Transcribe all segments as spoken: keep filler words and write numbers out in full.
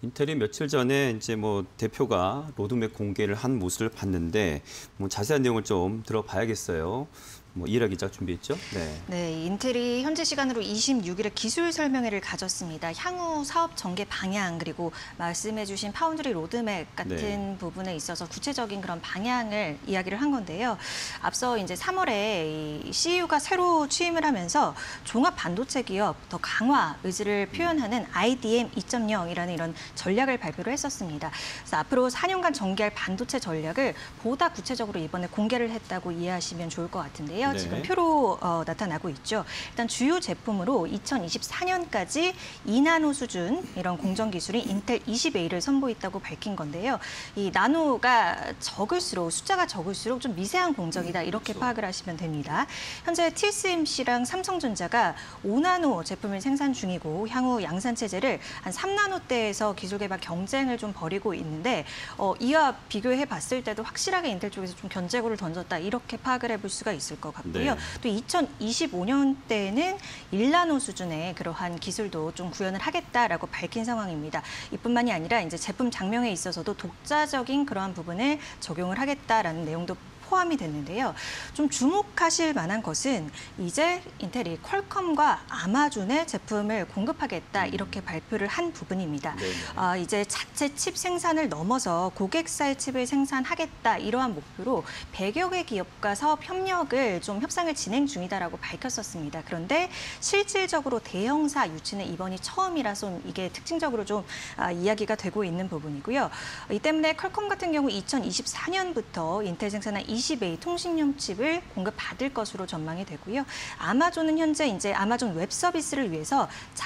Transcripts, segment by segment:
인텔이 며칠 전에 이제 뭐 대표가 로드맵 공개를 한 모습을 봤는데 뭐 자세한 내용을 좀 들어봐야겠어요. 뭐 이일아 기자 준비했죠? 네. 네, 인텔이 현지 시간으로 이십육 일에 기술 설명회를 가졌습니다. 향후 사업 전개 방향 그리고 말씀해주신 파운드리 로드맵 같은 네. 부분에 있어서 구체적인 그런 방향을 이야기를 한 건데요. 앞서 이제 삼월에 이 씨이오가 새로 취임을 하면서 종합 반도체 기업 더 강화 의지를 표현하는 아이디엠 이 점 영이라는 이런 전략을 발표를 했었습니다. 그래서 앞으로 사 년간 전개할 반도체 전략을 보다 구체적으로 이번에 공개를 했다고 이해하시면 좋을 것 같은데요. 네. 지금 표로 어, 나타나고 있죠. 일단 주요 제품으로 이천이십사 년까지 이 나노 수준 이런 공정 기술인 인텔 이십 에이를 선보였다고 밝힌 건데요. 이 나노가 적을수록 숫자가 적을수록 좀 미세한 공정이다 이렇게 그렇죠. 파악을 하시면 됩니다. 현재 티에스엠씨랑 삼성전자가 오 나노 제품을 생산 중이고 향후 양산 체제를 한 삼 나노대에서 기술 개발 경쟁을 좀 벌이고 있는데 어, 이와 비교해 봤을 때도 확실하게 인텔 쪽에서 좀 견제구를 던졌다 이렇게 파악을 해볼 수가 있을 것 같고요. 네. 또 이천이십오 년대에는 일 나노 수준의 그러한 기술도 좀 구현을 하겠다라고 밝힌 상황입니다. 이뿐만이 아니라 이제 제품 장명에 있어서도 독자적인 그러한 부분을 적용을 하겠다라는 내용도 포함이 됐는데요. 좀 주목하실 만한 것은 이제 인텔이 퀄컴과 아마존의 제품을 공급하겠다 이렇게 발표를 한 부분입니다. 네네. 아, 이제 자체 칩 생산을 넘어서 고객사의 칩을 생산하겠다 이러한 목표로 백여 개 기업과 사업 협력을 좀 협상을 진행 중이다라고 밝혔었습니다. 그런데 실질적으로 대형사 유치는 이번이 처음이라서 이게 특징적으로 좀 아, 이야기가 되고 있는 부분이고요. 이 때문에 퀄컴 같은 경우 이천이십사 년부터 인텔 생산한 이십 에이 통신용 칩을 공급받을 것으로 전망이 되고요. 아마존은 현재 이제 아마존 웹 서비스를 위해서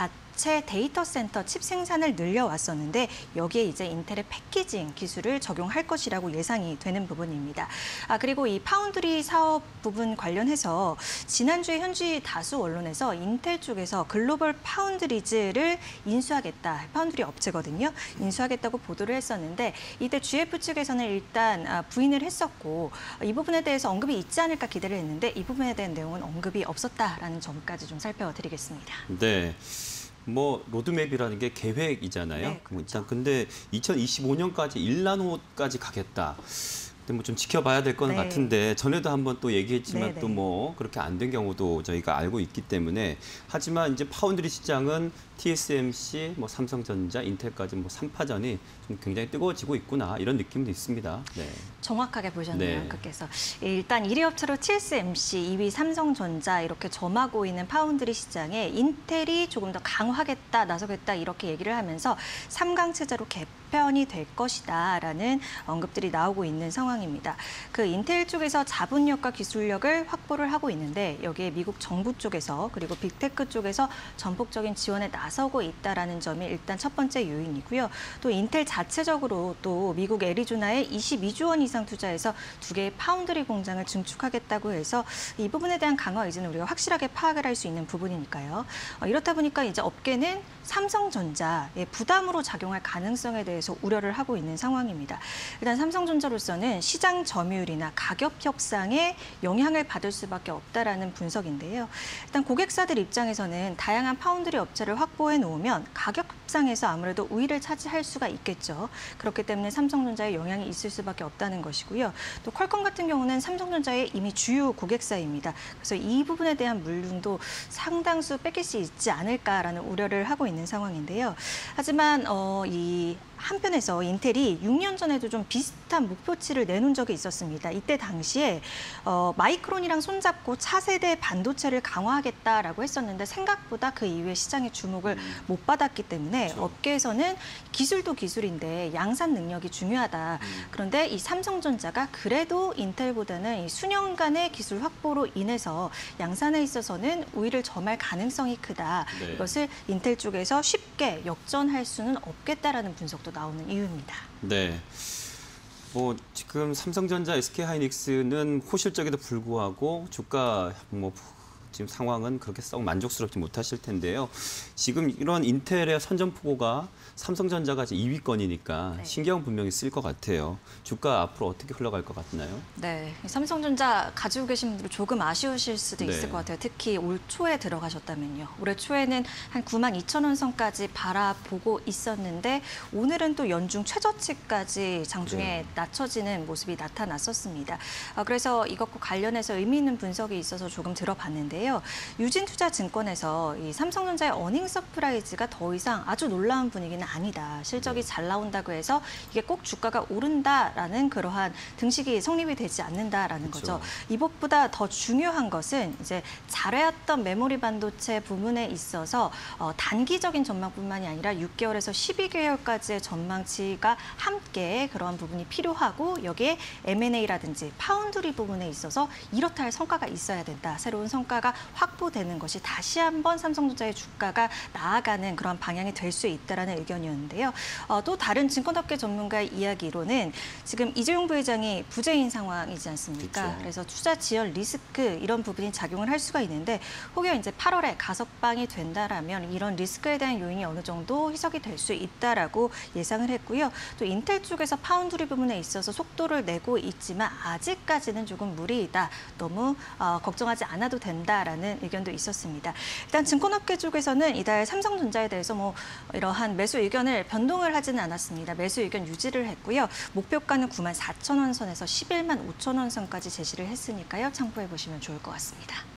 자체 데이터 센터 칩 생산을 늘려왔었는데 여기에 이제 인텔의 패키징 기술을 적용할 것이라고 예상이 되는 부분입니다. 아, 그리고 이 파운드리 사업 부분 관련해서 지난주에 현지 다수 언론에서 인텔 쪽에서 글로벌 파운드리즈를 인수하겠다, 파운드리 업체거든요. 인수하겠다고 보도를 했었는데 이때 지에프 측에서는 일단 부인을 했었고 이 부분에 대해서 언급이 있지 않을까 기대를 했는데 이 부분에 대한 내용은 언급이 없었다라는 점까지 좀 살펴드리겠습니다. 네. 뭐 로드맵이라는 게 계획이잖아요. 네, 그렇죠. 일단 근데 이천이십오 년까지 일 나노까지 가겠다. 근데 뭐 좀 지켜봐야 될 건 네. 같은데 전에도 한번 또 얘기했지만 네, 또 네. 뭐 그렇게 안 된 경우도 저희가 알고 있기 때문에 하지만 이제 파운드리 시장은 티에스엠씨, 뭐 삼성전자, 인텔까지 뭐 삼파전이 좀 굉장히 뜨거워지고 있구나 이런 느낌도 있습니다. 네. 정확하게 보셨네요, 네. 그께서. 일단 일 위 업체로 티에스엠씨, 이 위 삼성전자 이렇게 점하고 있는 파운드리 시장에 인텔이 조금 더 강화하겠다, 나서겠다 이렇게 얘기를 하면서 삼 강 체제로 개편이 될 것이다라는 언급들이 나오고 있는 상황입니다. 그 인텔 쪽에서 자본력과 기술력을 확보를 하고 있는데 여기에 미국 정부 쪽에서 그리고 빅테크 쪽에서 전폭적인 지원에 나서고 있다라는 점이 일단 첫 번째 요인이고요. 또 인텔 자체적으로 또 미국 애리조나에 이십이조 원 이상 투자해서 두 개의 파운드리 공장을 증축하겠다고 해서 이 부분에 대한 강화 의지는 우리가 확실하게 파악을 할 수 있는 부분이니까요. 어, 이렇다 보니까 이제 업계는 삼성전자의 부담으로 작용할 가능성에 대해서 우려를 하고 있는 상황입니다. 일단 삼성전자로서는 시장 점유율이나 가격 협상에 영향을 받을 수밖에 없다라는 분석인데요. 일단 고객사들 입장에서는 다양한 파운드리 업체를 확보해 놓으면 가격 협상에서 아무래도 우위를 차지할 수가 있겠죠. 그렇기 때문에 삼성전자에 영향이 있을 수밖에 없다는 것이고요. 또 퀄컴 같은 경우는 삼성전자의 이미 주요 고객사입니다. 그래서 이 부분에 대한 물량도 상당수 뺏길 수 있지 않을까라는 우려를 하고 있는 상황인데요. 하지만 어, 이 한편에서 인텔이 육 년 전에도 좀 비슷한 목표치를 내놓은 적이 있었습니다. 이때 당시에 어, 마이크론이랑 손잡고 차세대 반도체를 강화하겠다라고 했었는데 생각보다 그 이후에 시장의 주목을 음. 못 받았기 때문에 그렇죠. 업계에서는 기술도 기술인데 양산 능력이 중요하다. 음. 그런데 이 삼성전자가 그래도 인텔보다는 이 수년간의 기술 확보로 인해서 양산에 있어서는 우위를 점할 가능성이 크다. 네. 이것을 인텔 쪽에서 쉽게 역전할 수는 없겠다라는 분석도 나오는 이유입니다. 네. 뭐 지금 삼성전자, 에스케이하이닉스는 호실적에도 불구하고 주가 뭐 지금 상황은 그렇게 썩 만족스럽지 못하실 텐데요. 지금 이런 인텔의 선전포고가 삼성전자가 이제 이 위권이니까 네. 신경 분명히 쓸 것 같아요. 주가 앞으로 어떻게 흘러갈 것 같나요? 네, 삼성전자 가지고 계신 분들 조금 아쉬우실 수도 네. 있을 것 같아요. 특히 올 초에 들어가셨다면요. 올해 초에는 한 구만 이천 원 선까지 바라보고 있었는데 오늘은 또 연중 최저치까지 장중에 네. 낮춰지는 모습이 나타났었습니다. 아, 그래서 이것과 관련해서 의미 있는 분석이 있어서 조금 들어봤는데요. 유진투자증권에서 이 삼성전자의 어닝 서프라이즈가 더 이상 아주 놀라운 분위기는 아니다. 실적이 네. 잘 나온다고 해서 이게 꼭 주가가 오른다라는 그러한 등식이 성립이 되지 않는다라는 그렇죠. 거죠. 이것보다 더 중요한 것은 이제 잘해왔던 메모리 반도체 부분에 있어서 어, 단기적인 전망뿐만이 아니라 육 개월에서 십이 개월까지의 전망치가 함께 그러한 부분이 필요하고 여기에 엠 앤 에이라든지 파운드리 부분에 있어서 이렇다 할 성과가 있어야 된다. 새로운 성과가 확보되는 것이 다시 한번 삼성전자의 주가가 나아가는 그런 방향이 될 수 있다라는 의견이었는데요. 어, 또 다른 증권업계 전문가의 이야기로는 지금 이재용 부회장이 부재인 상황이지 않습니까? 그렇죠. 그래서 투자 지연 리스크 이런 부분이 작용을 할 수가 있는데 혹여 이제 팔월에 가석방이 된다라면 이런 리스크에 대한 요인이 어느 정도 희석이 될 수 있다라고 예상을 했고요. 또 인텔 쪽에서 파운드리 부분에 있어서 속도를 내고 있지만 아직까지는 조금 무리이다. 너무 어, 걱정하지 않아도 된다라는 의견도 있었습니다. 일단 증권업계 쪽에서는 이달 삼성전자에 대해서 뭐 이러한 매수 의견을 변동을 하지는 않았습니다. 매수 의견 유지를 했고요. 목표가는 구만 사천 원 선에서 십일만 오천 원 선까지 제시를 했으니까요. 참고해 보시면 좋을 것 같습니다.